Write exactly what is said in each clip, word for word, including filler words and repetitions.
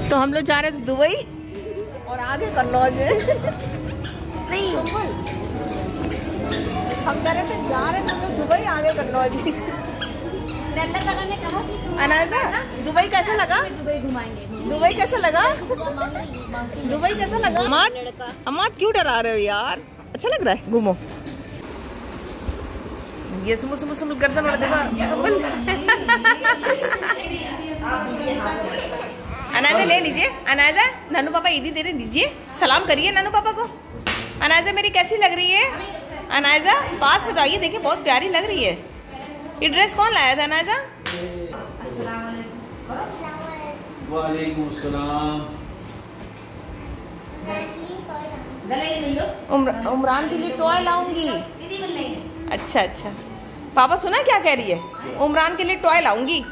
तो हम लोग जा रहे थे दुबई और आगे कन्नौज है। नहीं हम कह रहे थे जा रहे थे हम लोग दुबई, आगे कन्नौज। अनाज़ा दुबई कैसा लगा? दुबई घुमाएंगे। दुबई कैसा लगा? दुबई कैसा लगा? अमाद अमाद क्यों डरा रहे हो यार? अच्छा लग रहा है, घूमो। ये सुमु सुमु सुमु गर्दन वाला देखो। अनाज़ा ले लीजिए। अनाज़ा नानू पापा ईदी दे रहे, दीजिए, सलाम करिए नानू पापा को। अनाज़ा मेरी कैसी लग रही है? अनाज़ा पास में तो आइए, देखिए बहुत प्यारी लग रही है। ये ड्रेस कौन लाया था अनाज़ा? वालेकुम अस्सलाम। उमरान के लिए टॉय लाऊंगी। अच्छा अच्छा, पापा सुना क्या कह रही है? उमरान के लिए टॉय लाऊंगी।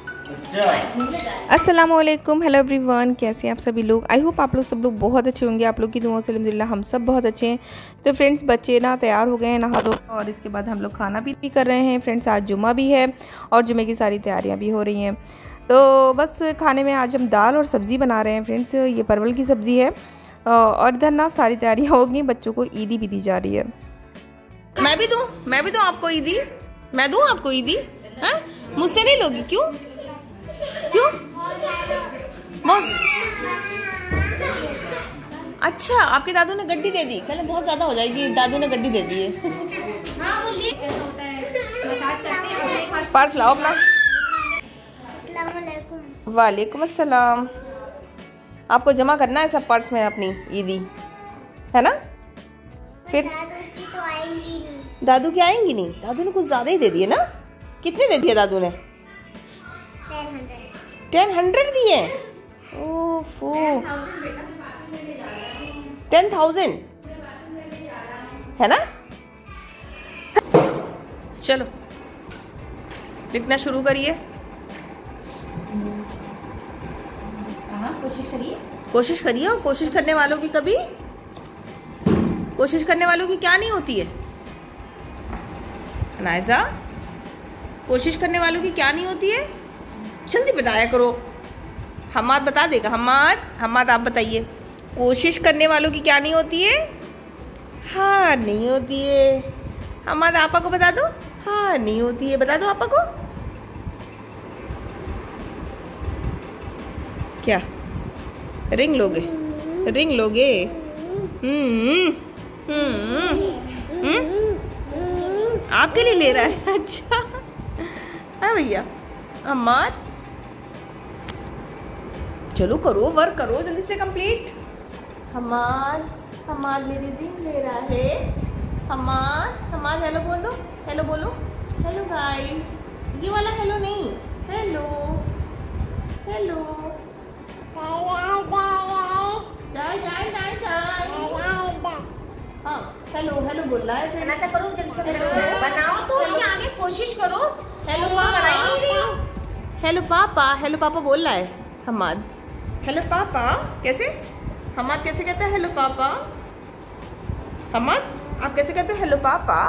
अस्सलाम वालेकुम, हेलो एवरीवन, कैसे हैं आप सभी लोग? आई होप आप लोग सब लोग बहुत अच्छे होंगे। आप लोग की दुआओं से अल्हम्दुलिल्लाह हम सब बहुत अच्छे हैं। तो फ्रेंड्स बच्चे ना तैयार हो गए हैं नहा धो, और इसके बाद हम लोग खाना भी कर रहे हैं। फ्रेंड्स आज जुम्मा भी है और जुम्मे की सारी तैयारियां भी हो रही हैं। तो बस खाने में आज हम दाल और सब्ज़ी बना रहे हैं। फ्रेंड्स ये परवल की सब्ज़ी है और इधर ना सारी तैयारियाँ हो गई, बच्चों को ईदी भी दी जा रही है। मैं भी दूँ मैं भी दूँ आपको ईदी? मैं दूँ आपको ईदी? हाँ मुझसे नहीं लोगी? क्यों क्यों? अच्छा आपके दादू ने गड्डी दे दी, कहले बहुत ज्यादा हो जाएगी, दादू ने गड्डी दे दी है। पर्स लाओ अपना। वालेकुम अस्सलाम। आपको जमा करना है सब पर्स में अपनी ईदी, है ना? फिर दादू आएंगी नहीं। दादू की आएंगी नहीं? दादू ने कुछ ज्यादा ही दे दिए ना? कितने दे दिए दादू ने? टेन हंड्रेड दिए? ओफो, टेन थाउजेंड है ना? चलो लिखना शुरू करिए। कोशिश करिए कोशिश करिए और कोशिश करने वालों की कभी कोशिश करने वालों की क्या नहीं होती है अनाज़ा? कोशिश करने वालों की क्या नहीं होती है? जल्दी बताया करो। हमाद बता देगा। हमाद हमाद आप बताइए, कोशिश करने वालों की क्या नहीं होती है? हार नहीं होती है। हमाद आपा को बता दो, हार नहीं होती है। बता दो आपा को। क्या रिंग लोगे? रिंग लोगे? हम्म हम्म आपके लिए ले रहा है? अच्छा हाँ भैया। हमाद चलो करो, वर्क करो जल्दी से कंप्लीट। हमाद हमाद मेरी रिंग ले रहा है। हमाद हमाद हेलो बोल दो। हेलो बोलो। Hello guys. ये वाला हेलो नहीं, hello hello guys guys guys हाँ हेलो हेलो बोल रहा है। फिर ऐसा करो जल्दी से बनाओ तो उसके आगे कोशिश करो। हेलो पापा, हेलो पापा, हेलो पापा बोल रहा है हमाद। हेलो पापा कैसे? हमाद कैसे कहता है हेलो पापा? हमाद आप कैसे कहते हो हेलो पापा?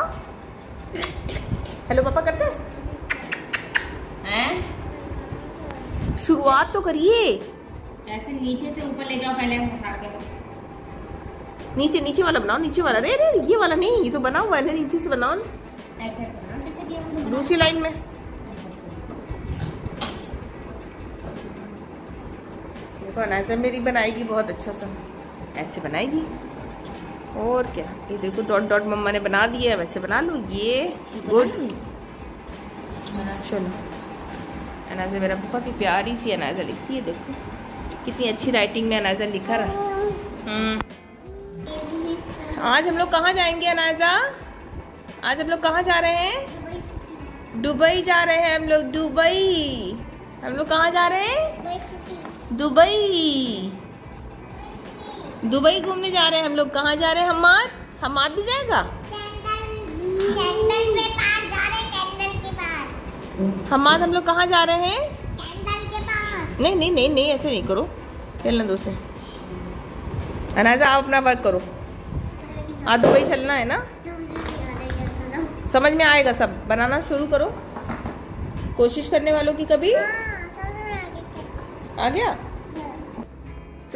हेलो पापा करते हैं? शुरुआत तो करिए। ऐसे नीचे से ऊपर ले जाओ पहले उठा के। नीचे नीचे वाला बनाओ, नीचे वाला। रे रे ये वाला नहीं, ये तो बना हुआ है ना, नीचे से बनाओ। ऐसे करो दूसरी लाइन में। देखो अनाज़ा मेरी बनाएगी बहुत अच्छा सा, ऐसे बनाएगी। और क्या, ये देखो डॉट डॉट मम्मा ने बना दिया है, वैसे बना लो। ये गुड। चलो अनाज़ा मेरा बहुत ही प्यारी सी अनाज़ा लिखती है। देखो कितनी अच्छी राइटिंग में अनाज़ा लिखा रहा। हम्म आज हम लोग कहाँ जाएंगे अनाज़ा? आज हम लोग कहाँ जा रहे हैं? दुबई जा रहे हैं हम लोग। दुबई हम लोग कहाँ जा रहे हैं? दुबई दुबई घूमने जा रहे हैं हम लोग। कहाँ जा रहे हैं? हमाद हमाद भी जाएगा? हमाद हम लोग कहाँ जा रहे हैं? नहीं नहीं नहीं नहीं ऐसे नहीं करो, खेलना दो से। अनाज़ा आप अपना वर्क करो। आज दुबई चलना है ना? समझ में आएगा सब। बनाना शुरू करो। कोशिश करने वालों की कभी आ गया।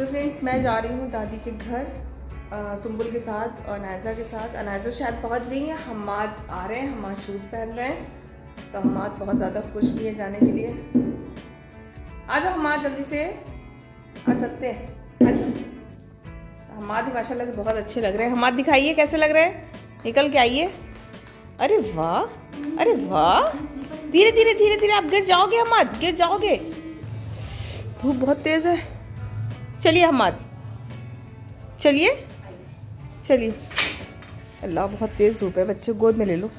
तो फ्रेंड्स मैं जा रही हूँ दादी के घर सुम्बुल के साथ और अनायजा के साथ। अनायजा शायद पहुँच गई है, हम्माद आ रहे हैं, हम्माद शूज़ पहन रहे हैं, तो हम्माद बहुत ज़्यादा खुश भी है जाने के लिए। आ जाओ हम्माद, जल्दी से आ सकते हैं, आ जाओ। हम्माद भी माशाल्लाह से बहुत अच्छे लग रहे हैं। हम्माद दिखाइए कैसे लग रहे हैं, निकल के आइए। अरे वाह, अरे वाह, धीरे धीरे धीरे धीरे, आप गिर जाओगे हम्माद, गिर जाओगे, धूप बहुत तेज़ है। चलिए हम्माद, चलिए चलिए। अल्लाह बहुत तेज़ धूप है, बच्चे गोद में ले लो।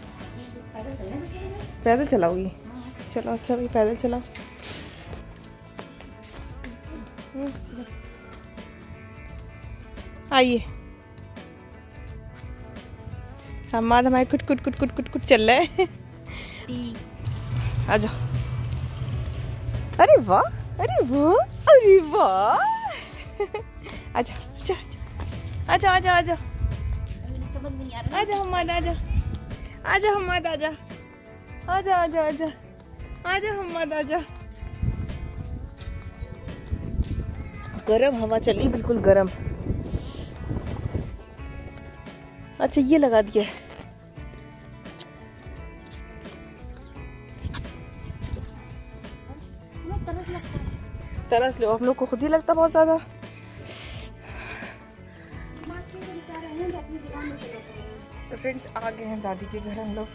पैदल चलाओगी? चलो अच्छा भाई, पैदल चलाओ। आइए, हम्माद हमारे कुट कुट कुट कुट कुट कुट चल रहा है। आ जाओ। अरे वाह, अरे वाह, अरे वाह। आजा आजा आजा आजा आजा आजा हम्माद, आजा आजा हम्माद, आजा आजा आजा आजा आजा हम्माद, आजा। गरम हवा चली, बिल्कुल गरम। अच्छा ये लगा दिया, तरस लो, हम लोग को खुद ही लगता बहुत ज्यादा। तो फ्रेंड्स आ गए हैं दादी के घर हम लोग।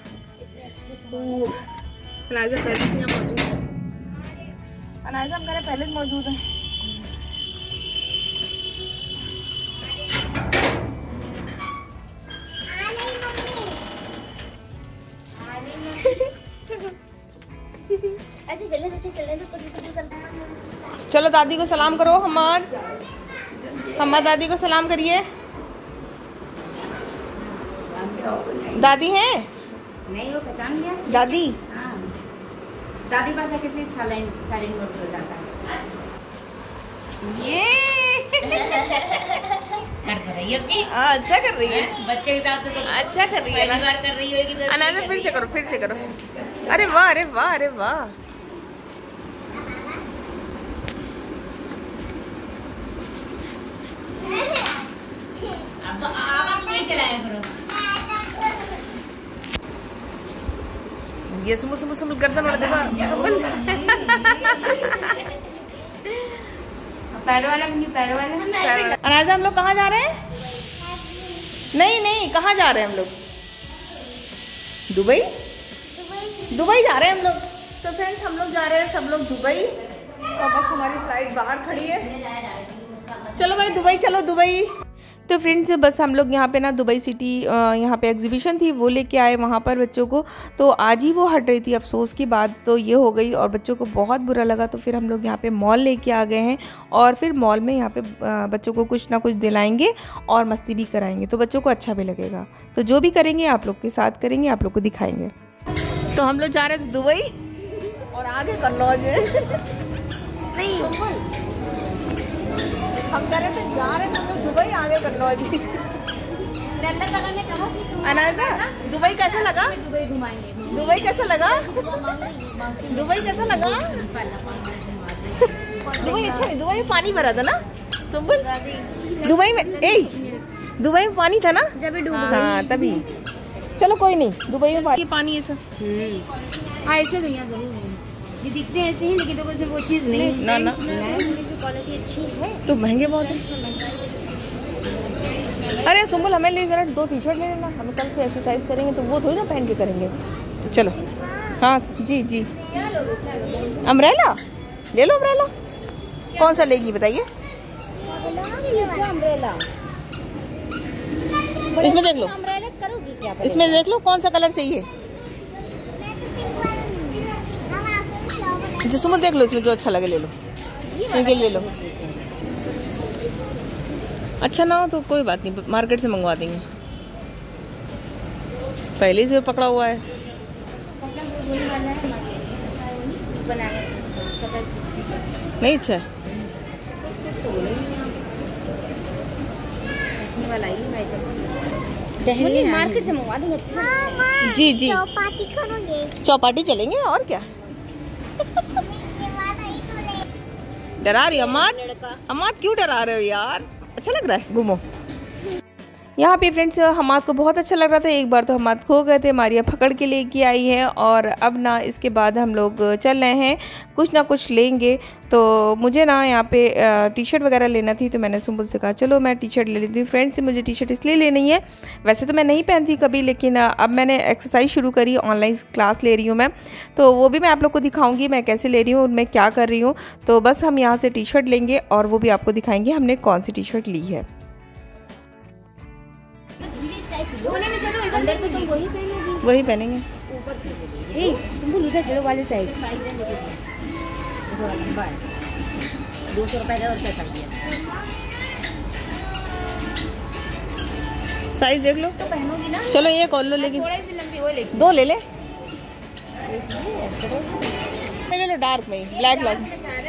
अनायजा पहले से यहाँ मौजूद है, अनायजा हम घर पहले से मौजूद है। चलो दादी को सलाम करो हम्माद, हम्माद दादी को सलाम करिए। दादी हैं? नहीं, वो पहचान गया दादी। हाँ, दादी पास किसी साइलेंट साइलेंट मोड पे हो जाता है। ये कर तो रही है अपनी, अच्छा कर रही है, बच्चे के साथ तो अच्छा कर रही है ना। पहली बार कर रही होगी तो अनायजा फिर से करो, फिर से करो। अरे वाह, अरे वाह, अरे वाह। अब आप नहीं चलाया करो। ये सुमुल सुमुल सुमुल गर्दन वाला देखो, सुमुल। पैरों वाला नहीं, पैरों वाला। अनायजा हम लोग कहाँ जा रहे हैं? नहीं नहीं, कहाँ जा रहे हैं हम लोग? दुबई, दुबई जा रहे हैं हम लोग। तो फ्रेंड्स हम लोग जा रहे हैं सब लोग दुबई, और बस हमारी फ्लाइट बाहर खड़ी है। चलो भाई दुबई, चलो दुबई। तो फ्रेंड्स बस हम लोग यहाँ पे ना दुबई सिटी, यहाँ पे एग्जीबिशन थी, वो लेके आए वहाँ पर बच्चों को। तो आज ही वो हट रही थी, अफसोस की बात तो ये हो गई और बच्चों को बहुत बुरा लगा। तो फिर हम लोग यहाँ पे मॉल लेके आ गए हैं और फिर मॉल में यहाँ पे बच्चों को कुछ ना कुछ दिलाएंगे और मस्ती भी कराएंगे, तो बच्चों को अच्छा भी लगेगा। तो जो भी करेंगे आप लोग के साथ करेंगे, आप लोग को दिखाएंगे। तो हम लोग जा रहे थे दुबई और आगे कन्नौज है। नहीं हम कह रहे थे जा रहे थे तो दुबई, आगे कन्नौज। अनायजा दुबई कैसा लगा? दुबई घुमाएंगे। दुबई कैसा लगा? दुबई कैसा लगा? दुबई अच्छा नहीं, दुबई में पानी भरा था ना सुम्बुल? दुबई में ए दुबई में पानी था ना जब डूब गई। हाँ तभी। चलो कोई नहीं, दुबई में पानी पानी ऐसा हाँ ऐसे तो यहाँ ये दिखते ऐसे ही, लेकिन तो कोई वो चीज़ नहीं ना ना, क्वालिटी अच्छी है तो महंगे बहुत है। अरे सुम्बुल हमें ले जरा दो टी शर्ट ले लेना, हम कल से एक्सरसाइज करेंगे तो वो थोड़ी ना पहन के करेंगे। तो चलो हाँ जी जी, अम्ब्रेला ले लो, अम्ब्रेला कौन सा लेगी बताइए? इसमें देख लो, इसमें देख लो कौन सा कलर चाहिए। जो सुम्बुल देख लो, इसमें जो अच्छा लगे ले लो, इनके ले लो। अच्छा ना हो तो कोई बात नहीं, मार्केट से मंगवा देंगे, पहले से पकड़ा हुआ है। नहीं अच्छा है मार्केट से मंगवा देंगे। अच्छा जी जी, चौपाटी करोगे? चौपाटी चलेंगे और क्या। डरा रही अम्माद? अम्माद क्यों डरा रहे हो यार? अच्छा लग रहा है, घूमो। यहाँ पे फ्रेंड्स हमाद को बहुत अच्छा लग रहा था। एक बार तो हमाद खो गए थे, मारिया पकड़ के लेके आई है और अब ना इसके बाद हम लोग चल रहे हैं, कुछ ना कुछ लेंगे। तो मुझे ना यहाँ पे टी शर्ट वगैरह लेना थी, तो मैंने सुम्बुल से कहा चलो मैं टी शर्ट ले लेती हूँ। फ्रेंड्स से मुझे टी शर्ट इसलिए लेनी है, वैसे तो मैं नहीं पहनती कभी, लेकिन अब मैंने एक्सरसाइज शुरू करी, ऑनलाइन क्लास ले रही हूँ मैं, तो वो भी मैं आप लोग को दिखाऊँगी मैं कैसे ले रही हूँ और मैं क्या कर रही हूँ। तो बस हम यहाँ से टी शर्ट लेंगे और वो भी आपको दिखाएँगे हमने कौन सी टी शर्ट ली है। अंदर तो तुम वही पहनोगी, वही पहनेंगे। ऊपर से ए सुम्बुल उधर चलो वाले साइड। थोड़ा लंबा है, दो सौ रुपए का और क्या चाहिए? साइज देख लो तो पहनोगी ना। चलो ये कॉल लो, लेकिन थोड़ी सी लंबी वो लेके दो ले ले ले लो डार्क में ब्लैक लग।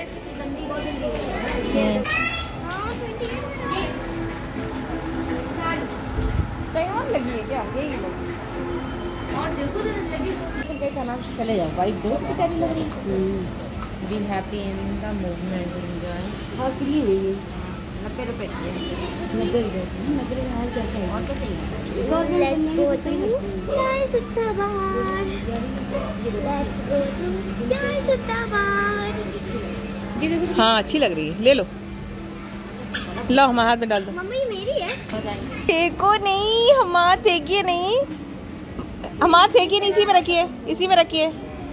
लगी है क्या? यही बस। और देखो तो लगी तो क्या नाम चले जाओ। वाइट दो प्यारी लग रही है। Be happy in the movement enjoy. हां फ्री हुई है। नब्बे रुपए की नब्बे रुपए नब्बे रुपए और क्या चाहिए? और क्या चाहिए? सौ रुपए। लेट्स गो टू चाय सुट्टा बार। लेट्स गो टू चाय सुट्टा बार। ये देखो। हाँ अच्छी लग रही है, ले लो। लो हमारे हाथ में डाल दो। मम्मी मेरी है। फेंको नहीं, हमाद फेंकिए नहीं, हमाद फेंकिए नहीं, इसी में रखिए, इसी में रखिए।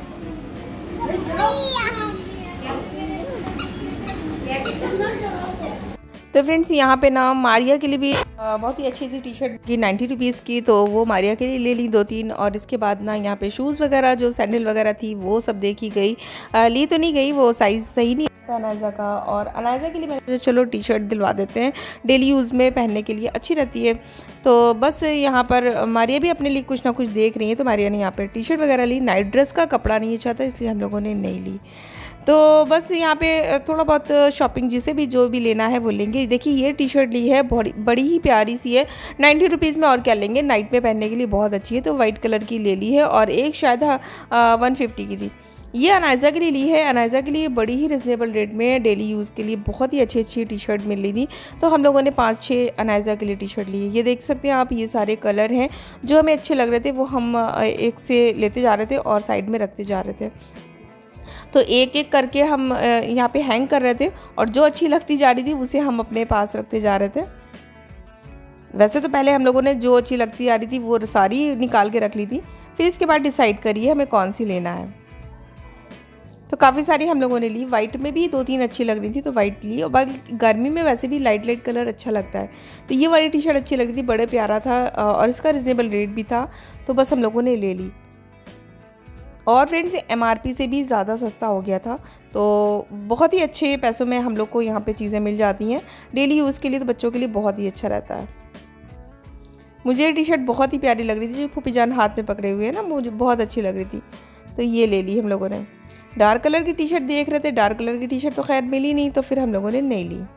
तो फ्रेंड्स यहाँ पे ना मारिया के लिए भी बहुत ही अच्छी सी टी शर्ट की नाइन्टी रुपीज़ की, तो वो मारिया के लिए ले ली दो तीन। और इसके बाद ना यहाँ पे शूज़ वगैरह जो सैंडल वगैरह थी वो सब देखी गई, आ, ली तो नहीं गई, वो साइज़ सही नहीं था अनायज़ा का। और अनायज़ा के लिए मैंने चलो टी शर्ट दिलवा देते हैं, डेली यूज़ में पहनने के लिए अच्छी रहती है। तो बस यहाँ पर मारिया भी अपने लिए कुछ ना कुछ देख रही है, तो मारिया ने यहाँ पर टी शर्ट वगैरह ली। नाइट ड्रेस का कपड़ा नहीं अच्छा था, इसलिए हम लोगों ने नहीं ली। तो बस यहाँ पे थोड़ा बहुत शॉपिंग जिसे भी जो भी लेना है वो लेंगे। देखिए ये टी शर्ट ली है, बड़ी बड़ी ही प्यारी सी है, नाइन्टी रुपीज़ में, और क्या लेंगे, नाइट में पहनने के लिए बहुत अच्छी है। तो वाइट कलर की ले ली है और एक शायद वन फिफ्टी की थी। ये अनायज़ा के लिए ली है, अनायज़ा के लिए बड़ी ही रिजनेबल रेट में डेली यूज़ के लिए बहुत ही अच्छी अच्छी टी शर्ट मिल रही थी। तो हम लोगों ने पाँच छः अनायज़ा के लिए टी शर्ट ली है। ये देख सकते हैं आप, ये सारे कलर हैं जो हमें अच्छे लग रहे थे, वो हम एक से लेते जा रहे थे और साइड में रखते जा रहे थे। तो एक एक करके हम यहाँ पे हैंग कर रहे थे और जो अच्छी लगती जा रही थी उसे हम अपने पास रखते जा रहे थे। वैसे तो पहले हम लोगों ने जो अच्छी लगती आ रही थी वो सारी निकाल के रख ली थी, फिर इसके बाद डिसाइड करिए हमें कौन सी लेना है। तो काफ़ी सारी हम लोगों ने ली, वाइट में भी दो तीन अच्छी लग रही थी तो वाइट ली। और बाकी गर्मी में वैसे भी लाइट लाइट कलर अच्छा लगता है, तो ये वाली टी शर्ट अच्छी लग रही थी, बड़े प्यारा था और इसका रिजनेबल रेट भी था, तो बस हम लोगों ने ले ली। और फ्रेंड्स एमआरपी से भी ज़्यादा सस्ता हो गया था, तो बहुत ही अच्छे पैसों में हम लोग को यहाँ पे चीज़ें मिल जाती हैं डेली यूज़ के लिए, तो बच्चों के लिए बहुत ही अच्छा रहता है। मुझे ये टी शर्ट बहुत ही प्यारी लग रही थी, जो फूफी जान हाथ में पकड़े हुए हैं ना, मुझे बहुत अच्छी लग रही थी, तो ये ले ली हम लोगों ने। डार्क कलर की टी शर्ट देख रहे थे, डार्क कलर की टी शर्ट तो खैर मिली नहीं, तो फिर हम लोगों ने नहीं ली।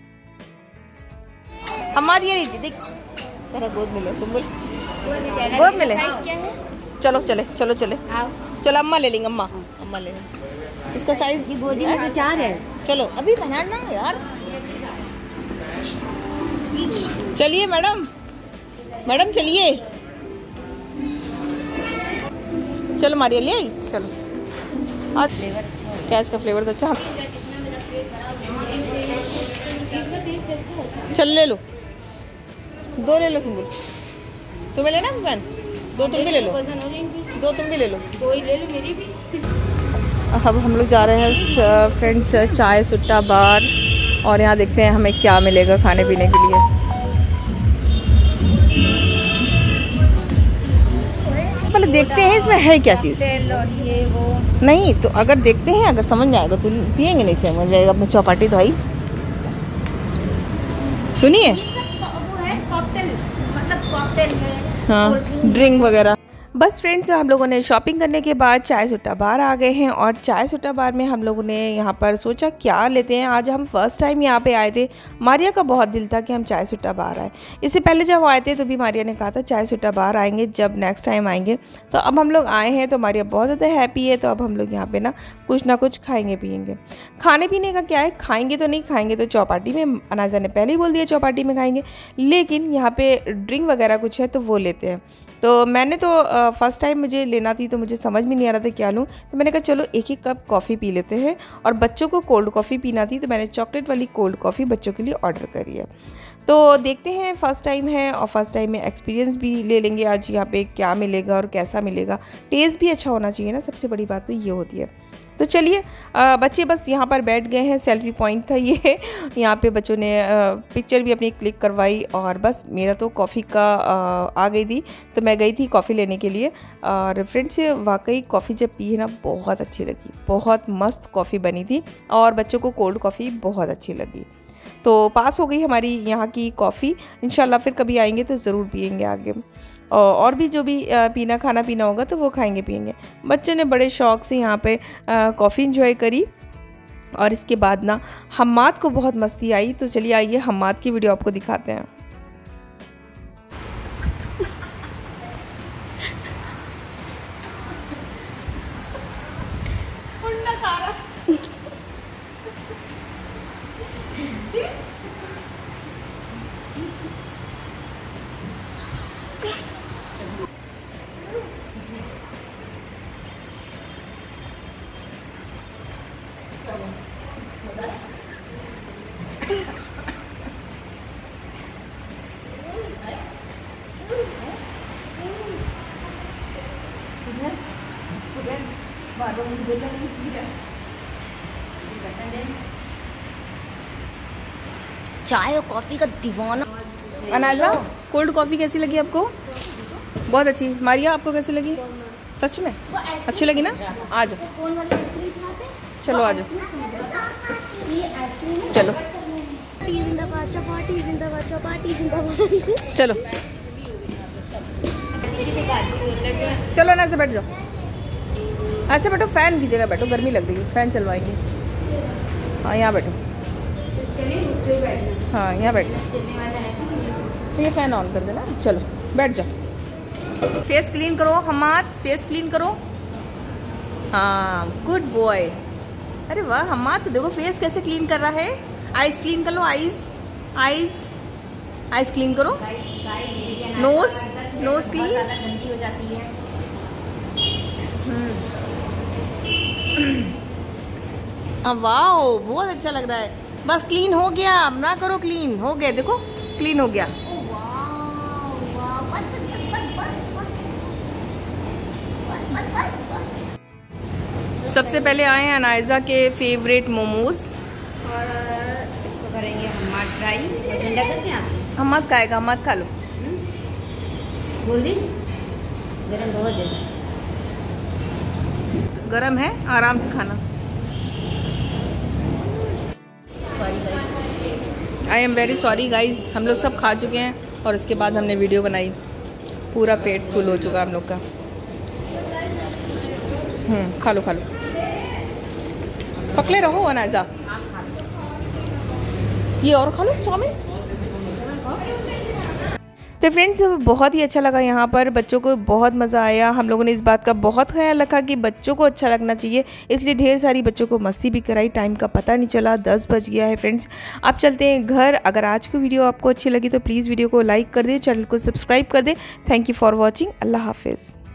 हमारी ये लीजिए, देख तेरा गोद मिले, सुम्बुल गोद मिले। चलो चले चलो चले चलो, अम्मा ले लेंगे, अम्मा अम्मा ले लेंगे। इसका साइज गोदी में तो चार है। चलो अभी पहनाना यार। चलिए मैडम, मैडम चलिए, चलो मारिया ले आई, चलो। आज फ्लेवर अच्छा है, कैश का फ्लेवर तो अच्छा। चल ले लो, दो ले लो सुम्बुल, तुम्हें लेना बहन? दो तुम भी ले लो, दो तुम भी ले लो, दो ही ले लो मेरी भी। अब हम लोग जा रहे हैं फ्रेंड्स चाय सुट्टा बार, और यहाँ देखते हैं हमें क्या मिलेगा खाने पीने के लिए। पहले देखते हैं इसमें है क्या चीज़। ये वो नहीं तो अगर देखते हैं, अगर समझ में आएगा तो पियेंगे, नहीं समझ आएगा अपनी चौपाटी तो आई। सुनिए वो है कॉकटेल, मतलब कॉकटेल है, हाँ ड्रिंक वगैरह। बस फ्रेंड्स, हम लोगों ने शॉपिंग करने के बाद चाय सुट्टा बार आ गए हैं और चाय सुट्टा बार में हम लोगों ने यहाँ पर सोचा क्या लेते हैं। आज हम फर्स्ट टाइम यहाँ पे आए थे। मारिया का बहुत दिल था कि हम चाय सुट्टा बार आए। इससे पहले जब आए थे तो भी मारिया ने कहा था चाय सुट्टा बार आएंगे जब नेक्स्ट टाइम आएंगे। तो अब हम लोग आए हैं तो मारिया बहुत ज़्यादा हैप्पी है। तो अब हम लोग यहाँ पर ना कुछ ना कुछ खाएँगे पियेंगे। खाने पीने का क्या है, खाएँगे तो नहीं खाएँगे तो चौपाटी में, अनाज़ा ने पहले ही बोल दिया चौपाटी में खाएँगे, लेकिन यहाँ पर ड्रिंक वगैरह कुछ है तो वो लेते हैं। तो मैंने तो फर्स्ट टाइम मुझे लेना थी तो मुझे समझ में नहीं आ रहा था क्या लूँ, तो मैंने कहा चलो एक एक कप कॉफ़ी पी लेते हैं। और बच्चों को कोल्ड कॉफ़ी पीना थी तो मैंने चॉकलेट वाली कोल्ड कॉफ़ी बच्चों के लिए ऑर्डर करी है। तो देखते हैं, फ़र्स्ट टाइम है और फर्स्ट टाइम में एक्सपीरियंस भी ले लेंगे आज यहाँ पे क्या मिलेगा और कैसा मिलेगा। टेस्ट भी अच्छा होना चाहिए ना, सबसे बड़ी बात तो ये होती है। तो चलिए, बच्चे बस यहाँ पर बैठ गए हैं, सेल्फी पॉइंट था ये। यहाँ पे बच्चों ने आ, पिक्चर भी अपनी क्लिक करवाई और बस मेरा तो कॉफ़ी का आ, आ गई थी तो मैं गई थी कॉफ़ी लेने के लिए। और फ्रेंड्स, वाकई कॉफ़ी जब पी है ना बहुत अच्छी लगी, बहुत मस्त कॉफ़ी बनी थी और बच्चों को कोल्ड कॉफ़ी बहुत अच्छी लगी। तो पास हो गई हमारी यहाँ की कॉफ़ी। इंशाल्लाह फिर कभी आएंगे तो ज़रूर पियेंगे आगे, और भी जो भी पीना खाना पीना होगा तो वो खाएंगे पियेंगे। बच्चों ने बड़े शौक़ से यहाँ पे कॉफ़ी इंजॉय करी। और इसके बाद ना हम्माद को बहुत मस्ती आई। तो चलिए आइए हम्माद की वीडियो आपको दिखाते हैं। चाय और कॉफ़ी का दीवाना। अनाज़ा, कोल्ड कॉफ़ी कैसी लगी आपको? बहुत अच्छी। मारिया, आपको कैसी लगी? सच में अच्छी लगी ना? आ जाओ, चलो आ जाओ, चलो चलो चलो ना, ऐसे बैठ जाओ, ऐसे बैठो, फैन की जगह बैठो, गर्मी लग रही है, फैन चलवाएंगे। हाँ यहाँ बैठो, हाँ यहाँ बैठ जाओ, ये फैन ऑन कर देना। चलो बैठ जाओ, फेस क्लीन करो हमाद, फेस क्लीन करो। हाँ गुड बॉय। अरे वाह हमाद, तो देखो फेस कैसे क्लीन कर रहा है। आइज क्लीन कर लो, आइज आइज आइज क्लीन करो। Nose nose clean. गंदी हो जाती है। वाह बहुत अच्छा लग रहा है। बस क्लीन हो गया, अब ना करो, क्लीन हो गया, देखो क्लीन हो गया। सबसे पहले आए हैं अनाइजा के फेवरेट मोमोज और इसको करेंगे हमाद ट्राई। ठंडा करके आप हमाद खाएगा, हमाद खा लो। बोल दी गरम बहुत है, गरम है, आराम से खाना। I am very sorry guys, हम लोग सब खा चुके हैं और उसके बाद हमने वीडियो बनाई। पूरा पेट फुल हो चुका हम लोग का। हम्म खा लो खा लो, पकड़े रहो अनाज़ा। ये और खा लो चाउमीन। तो फ्रेंड्स, बहुत ही अच्छा लगा यहाँ पर, बच्चों को बहुत मज़ा आया। हम लोगों ने इस बात का बहुत ख्याल रखा कि बच्चों को अच्छा लगना चाहिए, इसलिए ढेर सारी बच्चों को मस्ती भी कराई। टाइम का पता नहीं चला, दस बज गया है फ्रेंड्स। अब चलते हैं घर। अगर आज की वीडियो आपको अच्छी लगी तो प्लीज़ वीडियो को लाइक कर दें, चैनल को सब्सक्राइब कर दें। Thank you for watching. अल्लाह हाफिज़।